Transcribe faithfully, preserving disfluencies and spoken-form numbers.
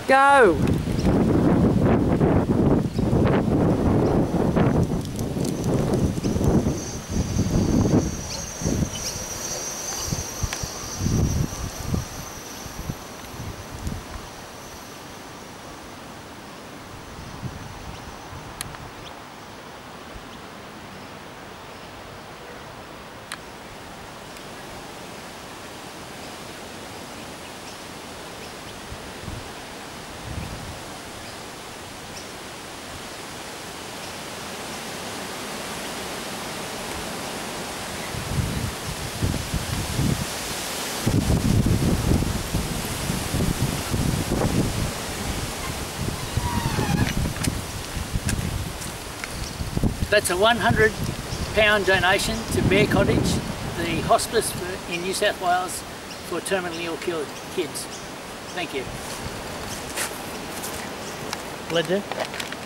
Go! That's a one hundred pound donation to Bear Cottage, the hospice in New South Wales for terminally ill kids. Thank you. Ledger.